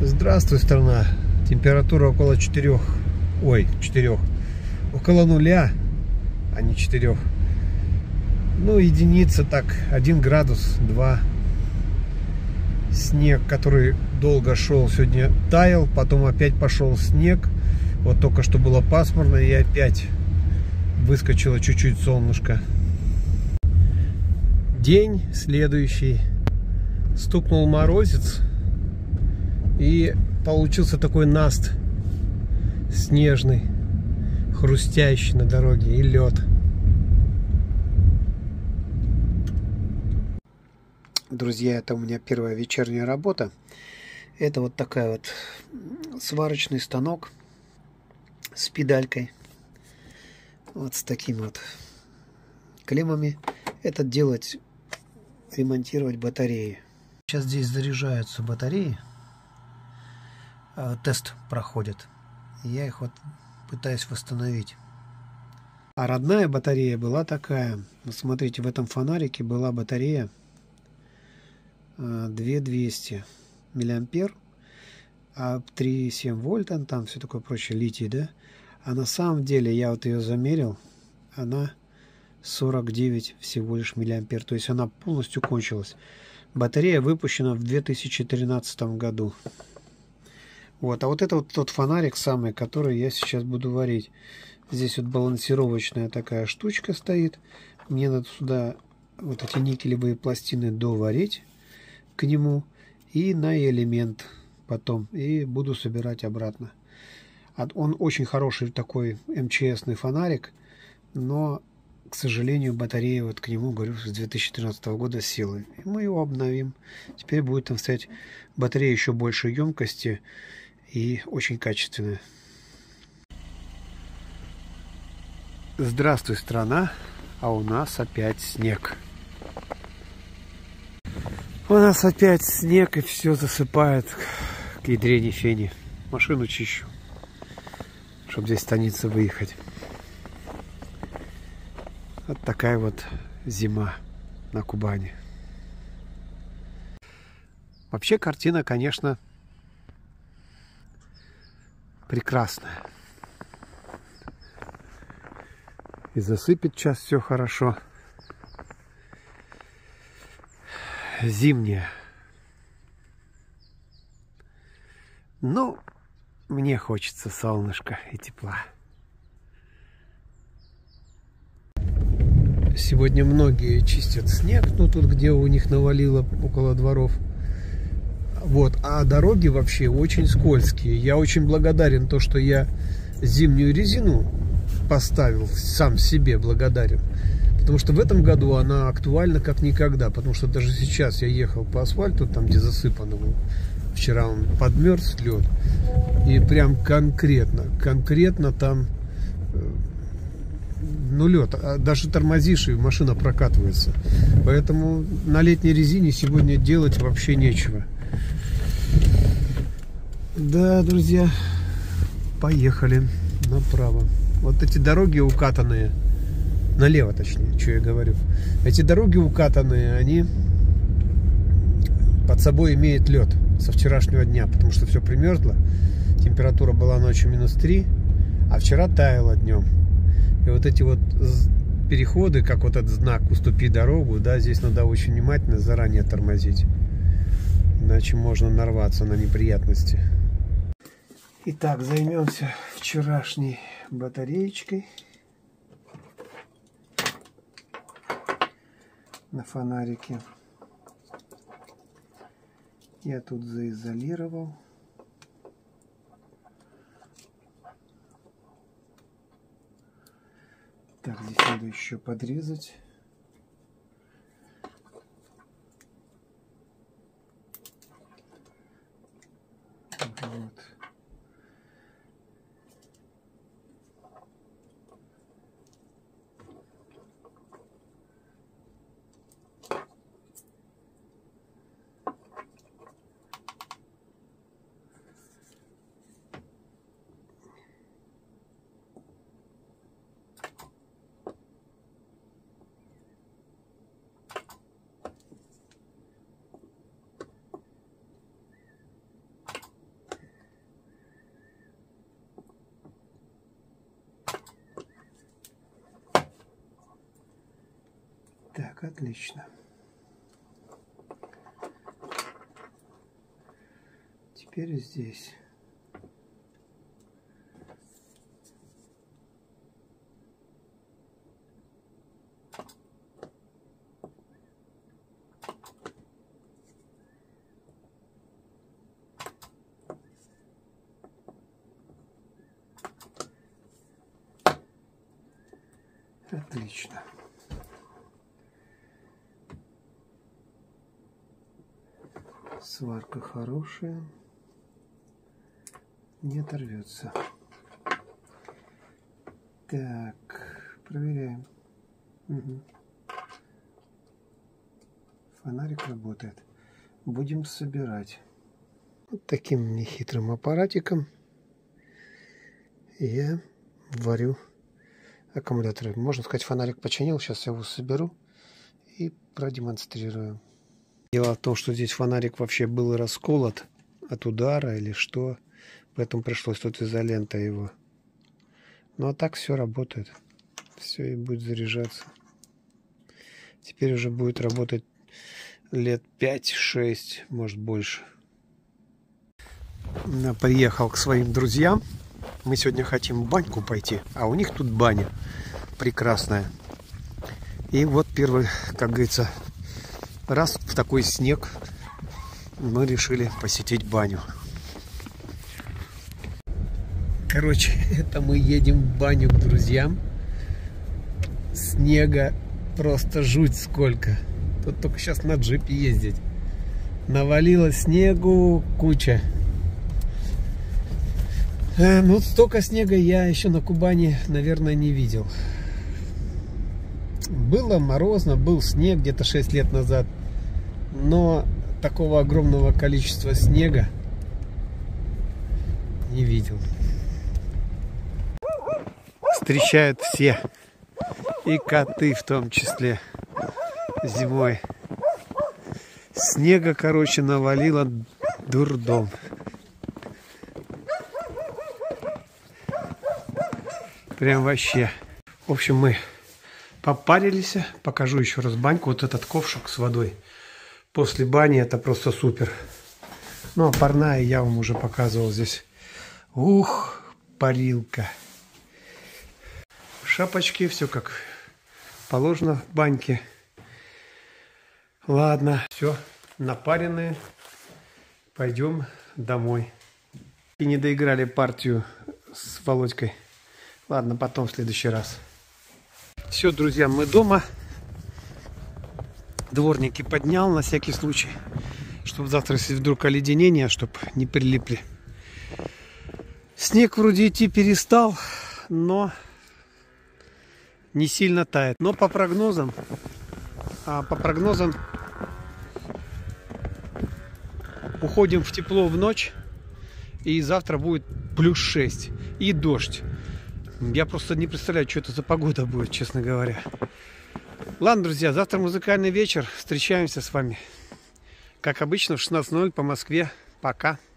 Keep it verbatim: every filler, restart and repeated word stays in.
Здравствуй, страна. Температура около четырех. Ой, четырех. Около нуля, а не четырех. Ну, единица так, один градус, два. Снег, который долго шел, сегодня таял, потом опять пошел снег. Вот только что было пасмурно, и опять выскочило чуть-чуть солнышко. День следующий. Стукнул морозец, и получился такой наст снежный, хрустящий на дороге, и лед. Друзья, это у меня первая вечерняя работа. Это вот такая вот сварочный станок с педалькой. Вот с такими вот клеммами. Это делать, ремонтировать батареи. Сейчас здесь заряжаются батареи. Тест проходит. Я их вот пытаюсь восстановить. А родная батарея была такая. Вот смотрите, в этом фонарике была батарея две тысячи двести миллиампер, а три и семь вольта, там все такое прочее, литий, да? А на самом деле я вот ее замерил, она сорок девять всего лишь миллиампер, то есть она полностью кончилась. Батарея выпущена в две тысячи тринадцатом году. Вот, а вот это вот тот фонарик самый, который я сейчас буду варить. Здесь вот балансировочная такая штучка стоит. Мне надо сюда вот эти никелевые пластины доварить к нему и на элемент потом, и буду собирать обратно. Он очень хороший такой эм че эсный фонарик, но, к сожалению, батарея вот к нему, говорю, с две тысячи тринадцатого года села. И мы его обновим. Теперь будет там стоять батарея еще большей емкости и очень качественная. Здравствуй, страна, а у нас опять снег. У нас опять снег, и все засыпает к ядрене фени. Машину чищу, чтобы здесь станица выехать. Вот такая вот зима на Кубани. Вообще картина, конечно, прекрасная. И засыпет сейчас все хорошо. Зимняя. Ну, мне хочется солнышка и тепла. Сегодня многие чистят снег, ну тут, где у них навалило около дворов. Вот, а дороги вообще очень скользкие. Я очень благодарен то, что я зимнюю резину поставил, сам себе благодарен. Потому что в этом году она актуальна как никогда. Потому что даже сейчас я ехал по асфальту, там где засыпано. Вчера он подмерз лед. И прям конкретно, конкретно там, ну, лед. Даже тормозишь, и машина прокатывается. Поэтому на летней резине сегодня делать вообще нечего. Да, друзья, поехали направо. Вот эти дороги укатанные. Налево, точнее, что я говорю. Эти дороги укатанные, они под собой имеют лед со вчерашнего дня, потому что все примерзло. Температура была ночью минус три, а вчера таяло днем. И вот эти вот переходы, как вот этот знак «Уступи дорогу», да, здесь надо очень внимательно заранее тормозить. Иначе можно нарваться на неприятности. Итак, займемся вчерашней батареечкой. На фонарике. Я тут заизолировал. Так, здесь надо еще подрезать. Вот. Так, отлично. Теперь здесь. Отлично. Сварка хорошая, не оторвется. Так, проверяем. Угу. Фонарик работает. Будем собирать. Вот таким нехитрым аппаратиком я варю аккумуляторы. Можно сказать, фонарик починил. Сейчас я его соберу и продемонстрирую. Дело в том, что здесь фонарик вообще был расколот от удара или что. Поэтому пришлось тут изолента его. Ну а так все работает. Все и будет заряжаться. Теперь уже будет работать лет пять-шесть, может больше. Я приехал к своим друзьям. Мы сегодня хотим в баньку пойти. А у них тут баня прекрасная. И вот первый, как говорится, раз в такой снег мы решили посетить баню. Короче, это мы едем в баню к друзьям. Снега просто жуть сколько. Тут только сейчас на джипе ездить. Навалило снегу куча. Э, ну, столько снега я еще на Кубани, наверное, не видел. Было морозно, был снег где-то шесть лет назад. Но такого огромного количества снега не видел. Встречают все. И коты в том числе. Зимой. Снега, короче, навалило дурдом. Прям вообще. В общем, мы попарились. Покажу еще раз баньку. Вот этот ковшик с водой. После бани это просто супер. Ну, а парная я вам уже показывал здесь. Ух, парилка. Шапочки, все как положено в баньке. Ладно, все, напаренные. Пойдем домой. И не доиграли партию с Володькой. Ладно, потом в следующий раз. Все, друзья, мы дома. Дворники поднял на всякий случай, чтобы завтра, если вдруг оледенение, чтобы не прилипли. Снег вроде идти перестал, но не сильно тает. Но по прогнозам, а по прогнозам уходим в тепло в ночь, и завтра будет плюс шесть и дождь. Я просто не представляю, что это за погода будет, честно говоря. Ладно, друзья, завтра музыкальный вечер. Встречаемся с вами, как обычно, в шестнадцать ноль ноль по Москве. Пока.